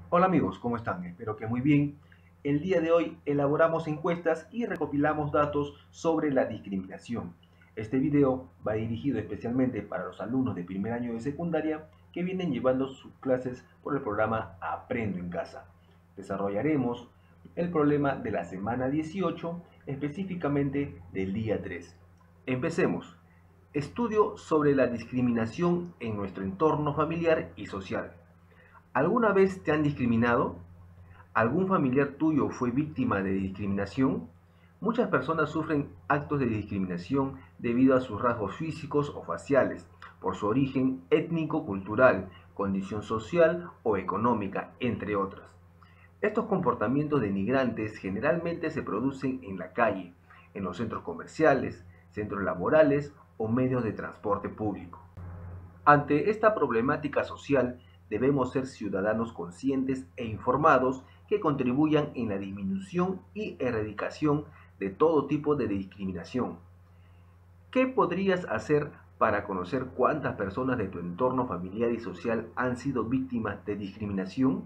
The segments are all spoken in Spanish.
Hola amigos, ¿cómo están? Espero que muy bien. El día de hoy elaboramos encuestas y recopilamos datos sobre la discriminación. Este video va dirigido especialmente para los alumnos de primer año de secundaria que vienen llevando sus clases por el programa Aprendo en Casa. Desarrollaremos el problema de la semana 18, específicamente del día 3. Empecemos. Estudio sobre la discriminación en nuestro entorno familiar y social. ¿Alguna vez te han discriminado? ¿Algún familiar tuyo fue víctima de discriminación? Muchas personas sufren actos de discriminación debido a sus rasgos físicos o faciales, por su origen étnico-cultural, condición social o económica, entre otras. Estos comportamientos denigrantes generalmente se producen en la calle, en los centros comerciales, centros laborales o medios de transporte público. Ante esta problemática social, debemos ser ciudadanos conscientes e informados que contribuyan en la disminución y erradicación de todo tipo de discriminación. ¿Qué podrías hacer para conocer cuántas personas de tu entorno familiar y social han sido víctimas de discriminación?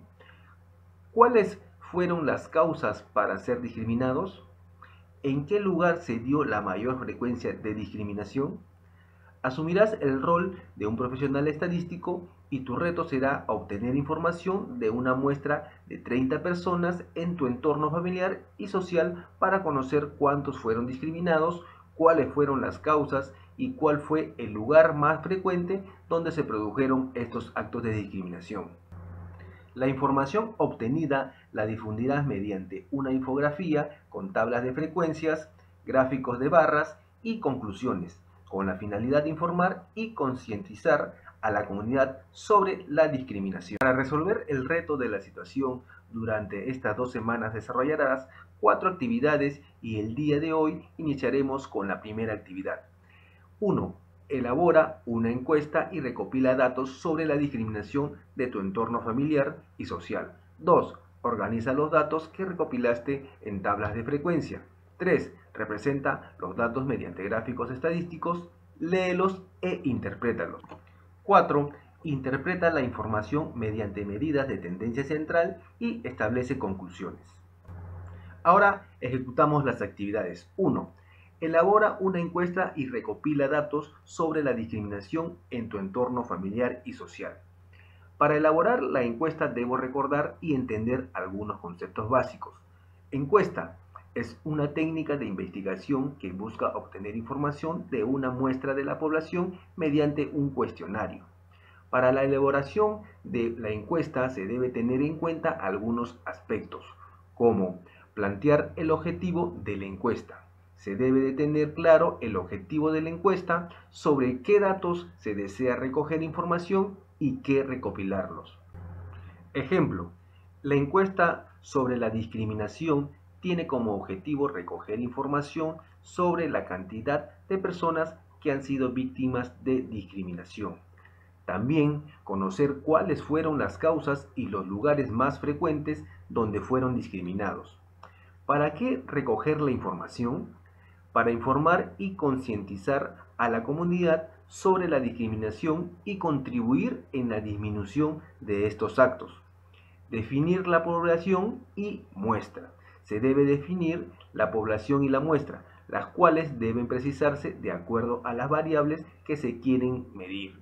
¿Cuáles fueron las causas para ser discriminados? ¿En qué lugar se dio la mayor frecuencia de discriminación? Asumirás el rol de un profesional estadístico y tu reto será obtener información de una muestra de 30 personas en tu entorno familiar y social para conocer cuántos fueron discriminados, cuáles fueron las causas y cuál fue el lugar más frecuente donde se produjeron estos actos de discriminación. La información obtenida la difundirás mediante una infografía con tablas de frecuencias, gráficos de barras y conclusiones, con la finalidad de informar y concientizar a la comunidad sobre la discriminación. Para resolver el reto de la situación, durante estas 2 semanas desarrollarás 4 actividades y el día de hoy iniciaremos con la primera actividad. 1. Elabora una encuesta y recopila datos sobre la discriminación de tu entorno familiar y social. 2. Organiza los datos que recopilaste en tablas de frecuencia. 3. Representa los datos mediante gráficos estadísticos, léelos e interprétalos. 4. Interpreta la información mediante medidas de tendencia central y establece conclusiones. Ahora ejecutamos las actividades. 1. Elabora una encuesta y recopila datos sobre la discriminación en tu entorno familiar y social. Para elaborar la encuesta debo recordar y entender algunos conceptos básicos. Encuesta es una técnica de investigación que busca obtener información de una muestra de la población mediante un cuestionario. Para la elaboración de la encuesta se debe tener en cuenta algunos aspectos, como plantear el objetivo de la encuesta. Se debe de tener claro el objetivo de la encuesta, sobre qué datos se desea recoger información y qué recopilarlos. Ejemplo, la encuesta sobre la discriminación tiene como objetivo recoger información sobre la cantidad de personas que han sido víctimas de discriminación. También conocer cuáles fueron las causas y los lugares más frecuentes donde fueron discriminados. ¿Para qué recoger la información? Para informar y concientizar a la comunidad sobre la discriminación y contribuir en la disminución de estos actos. Definir la población y muestra. Se debe definir la población y la muestra, las cuales deben precisarse de acuerdo a las variables que se quieren medir.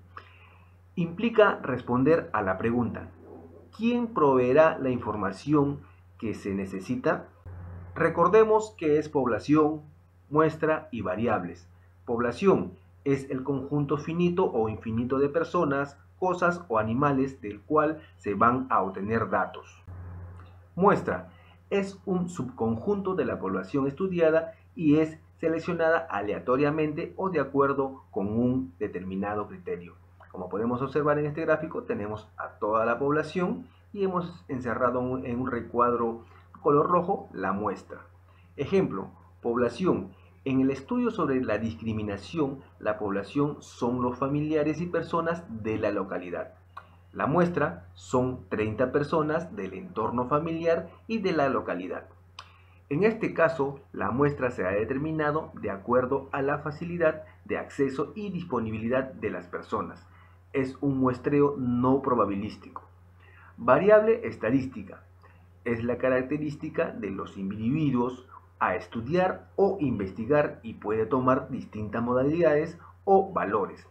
Implica responder a la pregunta: ¿quién proveerá la información que se necesita? Recordemos que es población, muestra y variables. Población es el conjunto finito o infinito de personas, cosas o animales del cual se van a obtener datos. Muestra es un subconjunto de la población estudiada y es seleccionada aleatoriamente o de acuerdo con un determinado criterio. Como podemos observar en este gráfico, tenemos a toda la población y hemos encerrado en un recuadro color rojo la muestra. Ejemplo, población. En el estudio sobre la discriminación, la población son los familiares y personas de la localidad. La muestra son 30 personas del entorno familiar y de la localidad. En este caso, la muestra se ha determinado de acuerdo a la facilidad de acceso y disponibilidad de las personas. Es un muestreo no probabilístico. Variable estadística. Es la característica de los individuos a estudiar o investigar y puede tomar distintas modalidades o valores.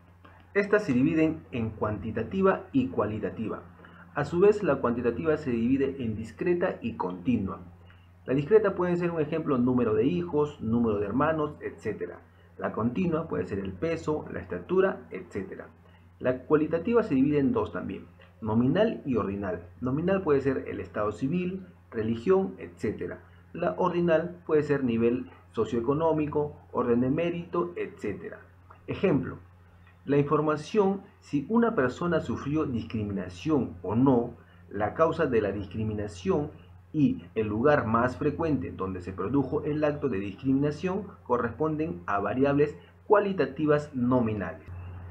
Estas se dividen en cuantitativa y cualitativa. A su vez, la cuantitativa se divide en discreta y continua. La discreta puede ser un ejemplo número de hijos, número de hermanos, etc. La continua puede ser el peso, la estatura, etc. La cualitativa se divide en dos también, nominal y ordinal. Nominal puede ser el estado civil, religión, etc. La ordinal puede ser nivel socioeconómico, orden de mérito, etc. Ejemplo. La información si una persona sufrió discriminación o no, la causa de la discriminación y el lugar más frecuente donde se produjo el acto de discriminación corresponden a variables cualitativas nominales.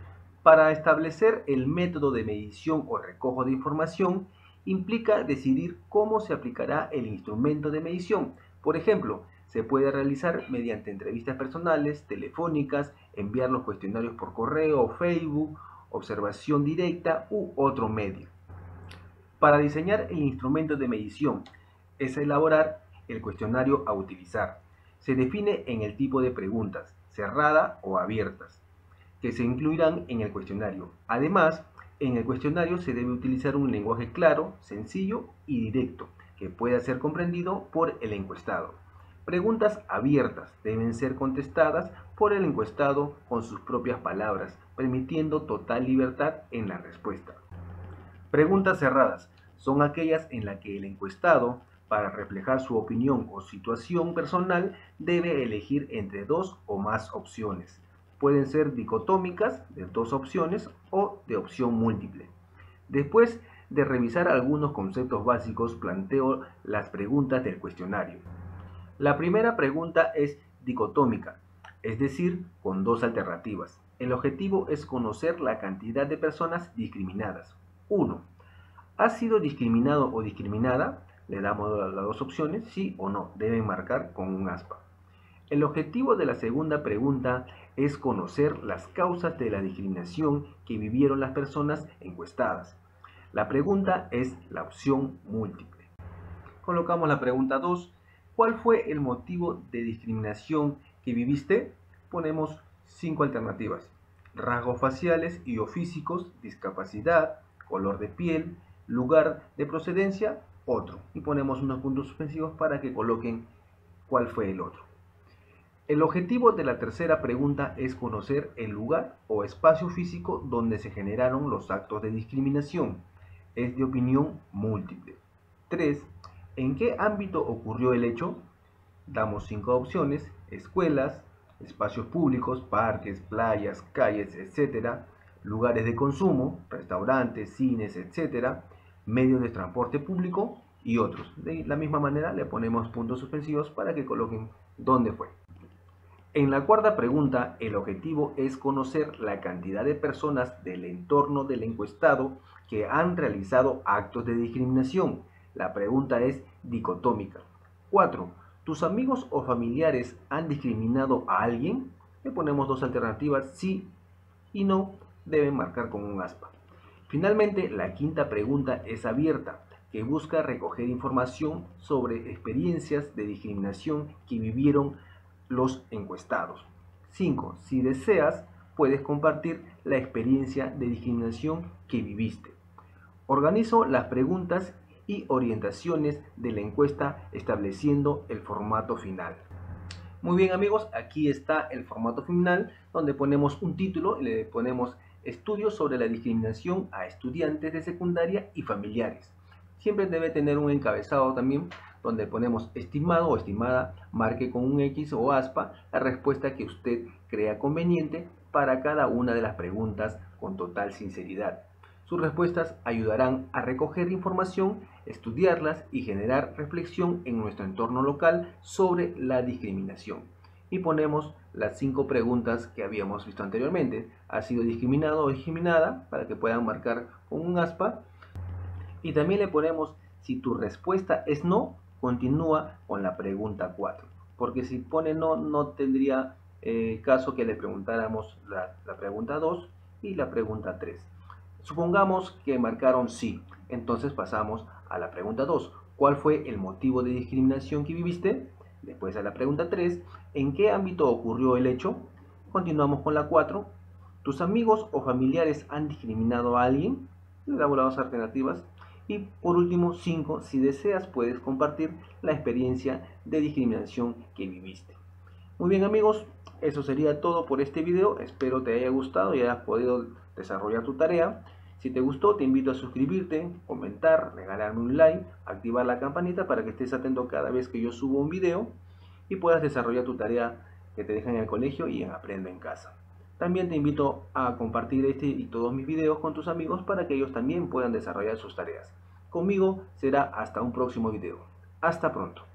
Para establecer el método de medición o recojo de información, implica decidir cómo se aplicará el instrumento de medición. Por ejemplo, se puede realizar mediante entrevistas personales, telefónicas, enviar los cuestionarios por correo o Facebook, observación directa u otro medio. Para diseñar el instrumento de medición, es elaborar el cuestionario a utilizar. Se define en el tipo de preguntas, cerrada o abiertas, que se incluirán en el cuestionario. Además, en el cuestionario se debe utilizar un lenguaje claro, sencillo y directo, que pueda ser comprendido por el encuestado. Preguntas abiertas deben ser contestadas por el encuestado con sus propias palabras, permitiendo total libertad en la respuesta. Preguntas cerradas son aquellas en las que el encuestado, para reflejar su opinión o situación personal, debe elegir entre dos o más opciones. Pueden ser dicotómicas, de dos opciones, o de opción múltiple. Después de revisar algunos conceptos básicos, planteo las preguntas del cuestionario. La primera pregunta es dicotómica, es decir, con dos alternativas. El objetivo es conocer la cantidad de personas discriminadas. 1. ¿Has sido discriminado o discriminada? Le damos las dos opciones, sí o no. Deben marcar con un aspa. El objetivo de la segunda pregunta es conocer las causas de la discriminación que vivieron las personas encuestadas. La pregunta es la opción múltiple. Colocamos la pregunta 2. ¿Cuál fue el motivo de discriminación que viviste? Ponemos 5 alternativas. Rasgos faciales y o físicos, discapacidad, color de piel, lugar de procedencia, otro. Y ponemos unos puntos suspensivos para que coloquen cuál fue el otro. El objetivo de la tercera pregunta es conocer el lugar o espacio físico donde se generaron los actos de discriminación. Es de opinión múltiple. 3. ¿En qué ámbito ocurrió el hecho? Damos 5 opciones: escuelas, espacios públicos, parques, playas, calles, etc., lugares de consumo, restaurantes, cines, etc., medios de transporte público y otros. De la misma manera le ponemos puntos suspensivos para que coloquen dónde fue. En la cuarta pregunta, el objetivo es conocer la cantidad de personas del entorno del encuestado que han realizado actos de discriminación. La pregunta es dicotómica. 4. ¿Tus amigos o familiares han discriminado a alguien? Le ponemos dos alternativas, sí y no, deben marcar con un aspa. Finalmente, la quinta pregunta es abierta, que busca recoger información sobre experiencias de discriminación que vivieron los encuestados. 5. Si deseas, puedes compartir la experiencia de discriminación que viviste. Organizo las preguntas y orientaciones de la encuesta estableciendo el formato final. Muy bien amigos, aquí está el formato final donde ponemos un título y le ponemos estudios sobre la discriminación a estudiantes de secundaria y familiares. Siempre debe tener un encabezado también donde ponemos estimado o estimada, marque con un X o aspa la respuesta que usted crea conveniente para cada una de las preguntas con total sinceridad. Sus respuestas ayudarán a recoger información, estudiarlas y generar reflexión en nuestro entorno local sobre la discriminación. Y ponemos las 5 preguntas que habíamos visto anteriormente. ¿Ha sido discriminado o discriminada? Para que puedan marcar con un aspa. Y también le ponemos, si tu respuesta es no, continúa con la pregunta 4. Porque si pone no, no tendría caso que le preguntáramos la pregunta 2 y la pregunta 3. Supongamos que marcaron sí. Entonces pasamos a la pregunta 2. ¿Cuál fue el motivo de discriminación que viviste? Después a la pregunta 3. ¿En qué ámbito ocurrió el hecho? Continuamos con la 4. ¿Tus amigos o familiares han discriminado a alguien? Le damos las dos alternativas. Y por último, 5. Si deseas, puedes compartir la experiencia de discriminación que viviste. Muy bien amigos, eso sería todo por este video. Espero te haya gustado y hayas podido desarrollar tu tarea. Si te gustó, te invito a suscribirte, comentar, regalarme un like, activar la campanita para que estés atento cada vez que yo subo un video y puedas desarrollar tu tarea que te dejan en el colegio y en Aprende en Casa. También te invito a compartir este y todos mis videos con tus amigos para que ellos también puedan desarrollar sus tareas. Conmigo será hasta un próximo video. Hasta pronto.